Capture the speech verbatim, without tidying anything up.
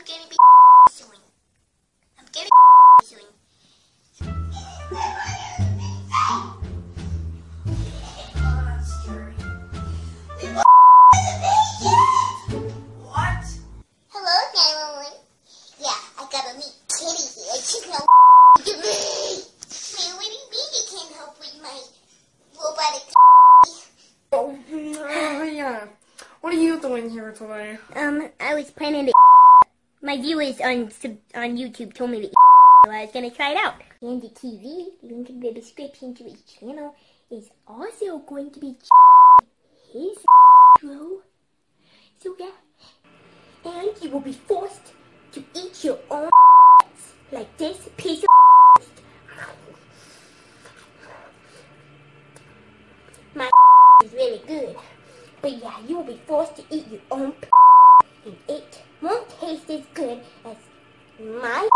gonna be soon. I'm gonna be soon. What? Hello, nine one one. Yeah, I got a neat kitty here. She's no to me. Man, what do you mean you can't help with my robotic? Oh, yeah. What are you doing here today? Um, I was planning to. My viewers on on YouTube told me to, so I was gonna try it out. And the T V, link in the description to his channel, is also going to be his bro. So yeah, and you will be forced to eat your own like this piece of. My is really good, but yeah, you will be forced to eat your own, and it won't taste as good as my.